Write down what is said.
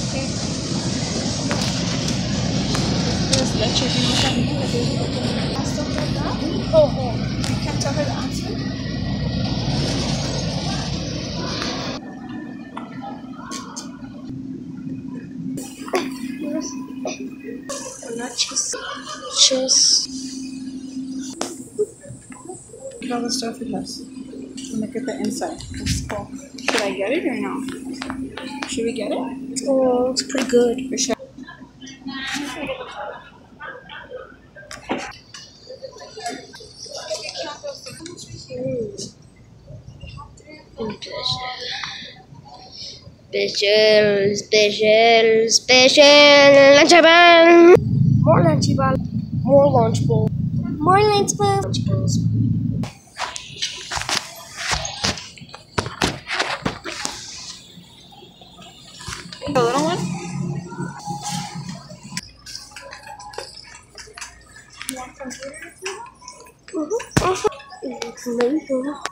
Okay. There's leche. Do you know what that means? Stuff like that? Oh. You can't tell her the answer? Nachos. Cheese. Look at all the stuff it has. And look at the inside. It's cool. Should I get it or no? Should we get it? Oh, it's pretty good. For sure. Special lunch ball. More lunch ball. More lunch ball. More lunch ball. Lunch balls. The little one? You want some food? It's later.